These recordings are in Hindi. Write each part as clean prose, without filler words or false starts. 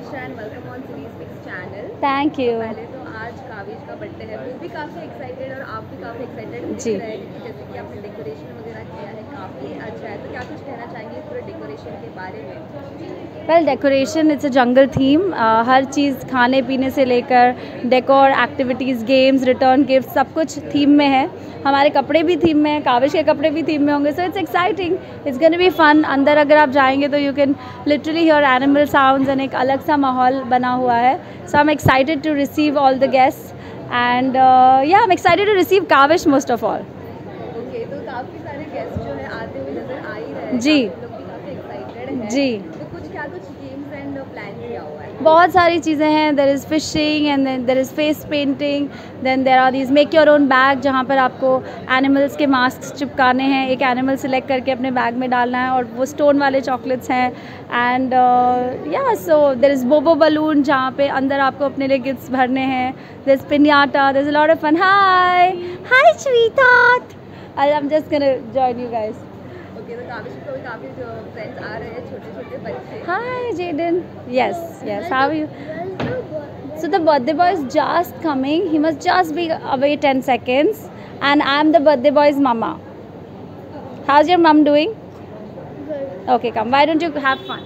Anisha and welcome on Series Mix channel. Thank you. पहले तो आज काविश का बर्थडे है, वो भी काफ़ी एक्साइटेड और आप भी काफ़ी एक्साइटेड दिख जी। रहे हैं क्योंकि जैसे कि आपने डेकोरेशन वगैरह किया है काफ़ी अच्छा है, तो क्या कुछ कहना चाहेंगे पूरे डेकोरेशन के बारे में? Well decoration it's a jungle theme. हर चीज़ खाने पीने से लेकर decor, activities, games, return gift सब कुछ थीम में है। हमारे कपड़े भी थीम में हैं, काविश के कपड़े भी थीम में होंगे, so it's exciting, it's gonna be fun. अंदर अगर आप जाएंगे तो you can literally hear animal sounds and एक अलग सा माहौल बना हुआ है। So I am excited to receive all the guests and yeah I am excited to receive Kavish most of all. Okay, तो काफ़ी सारे गेस्ट जो है आते हुए नजर आ ही रहे हैं, जी। लोग भी काफ़ी एक्साइटेड हैं। जी। तो कुछ गेम्स एंड प्लान किया हुआ है? बहुत सारी चीज़ें हैं। There is fishing and then there is face painting, then there are these make your own bag जहाँ पर आपको एनिमल्स के मास्क चिपकाने हैं, एक एनिमल सेलेक्ट करके अपने बैग में डालना है, और वो स्टोन वाले चॉकलेट्स हैं। And yeah so there is bobo balloon जहाँ पे अंदर आपको अपने लिए गिफ्ट्स भरने हैं। There is pinata, there is a lot of fun. Hi sweetheart, I am just gonna join you guys. Okay, तो काविश को काफ़ी जो फ्रेंड्स आ रहे हैं, छोटे छोटे बच्चे। Hi, Jaden. Yes, yes. How are you? So the birthday boy is just coming. He must just be away 10 seconds. And I'm the birthday boy's mama. How's your mom doing? Good. Okay, come. Why don't you have fun?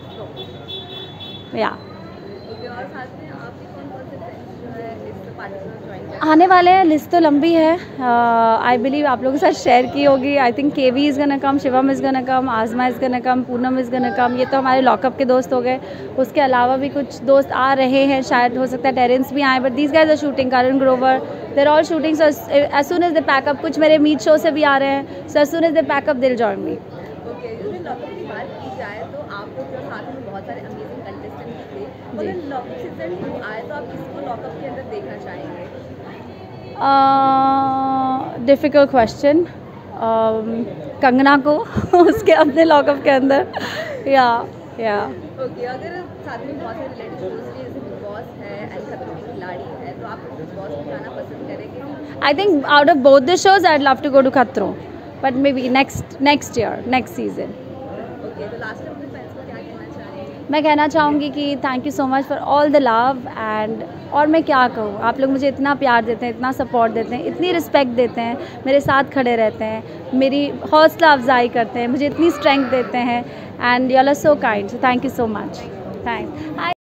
Yeah. Okay, और साथ में आपके कौन-कौन से फ्रेंड्स जो है इस पार्टी में ज्वाइन करेंगे? आने वाले हैं, लिस्ट तो लंबी है। आई बिलीव आप लोगों के साथ शेयर की होगी। आई थिंक केवी इज़ गना कम, शिवम इज़ गना कम, आजमा इज़ गना कम, पूनम इज़ गना कम। ये तो हमारे लॉकअप के दोस्त हो गए। उसके अलावा भी कुछ दोस्त आ रहे हैं, शायद हो सकता है टेरेंस भी आए, but these guys are shooting. Karan Grover, they're all shooting. So as soon as the pack up, कुछ मेरे मीट शो से भी आ रहे हैं। So as soon as the pack up they'll join me. Okay, जैसे लॉकअप की बात की जाए तो आप लोग जो साथ में बहुत सारे अमेजिंग कंटेस्टेंट्स थे, अगर लॉकअप सीजन 2 आए तो आप किसको लॉकअप के अंदर देखना चाहेंगे? Difficult question. कंगना को उसके अपने लॉकअप के अंदर। या ओके, अगर साथ में बहुत सारे रियलिटी शोज भी जैसे बिग बॉस है एंड खतरों के खिलाड़ी है, तो आप लोग बिग बॉस में जाना पसंद करेंगे? I think out of both the shows I love to go to खतरों, but may be next year, next season. Okay, तो लास्ट में अपने फ्रेंड्स को क्या कहना चाहेंगे? मैं कहना चाहूँगी कि thank you so much for all the love and, और मैं क्या कहूँ, आप लोग मुझे इतना प्यार देते हैं, इतना सपोर्ट देते हैं, इतनी रिस्पेक्ट देते हैं, मेरे साथ खड़े रहते हैं, मेरी हौसला अफजाई करते हैं, मुझे इतनी स्ट्रेंथ देते हैं, and you are so kind. So thank you so much. Thanks.